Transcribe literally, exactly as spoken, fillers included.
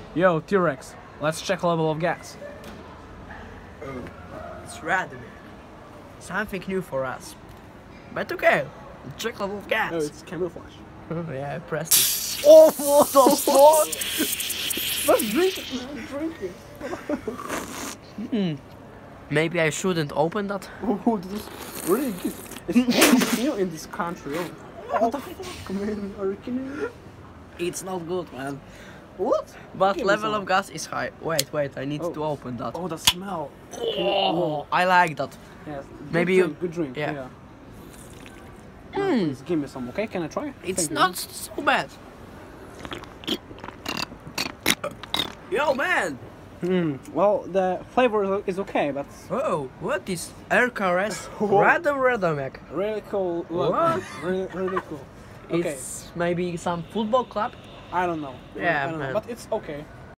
Yo, T-Rex, let's check level of gas. It's random. Something new for us. But okay, check level of gas. No, it's camouflage. Yeah, I pressed it. Oh, what the fuck? Let's drink it, man, drink it. Hmm. Maybe I shouldn't open that. Oh, this is really good. It's new in this country. Oh, what the fuck, man? Are you kidding me? It's not good, man. What? But Give me level some. of gas is high. Wait, wait, I need Oh. to open that. Oh, the smell. Oh, I like that. Yes. Good Maybe you- drink, good drink. yeah. Yeah. Mm. Please give me some, okay? Can I try? It's Thank you. not so bad. Yo, man! Hmm. Well, the flavor is- is okay, but Oh, what is R K S Whoa. Radom Radomek? really cool. Look, What? really, really cool. Okay. It's maybe some football club? I don't know. Yeah, I don't man. know, but it's okay.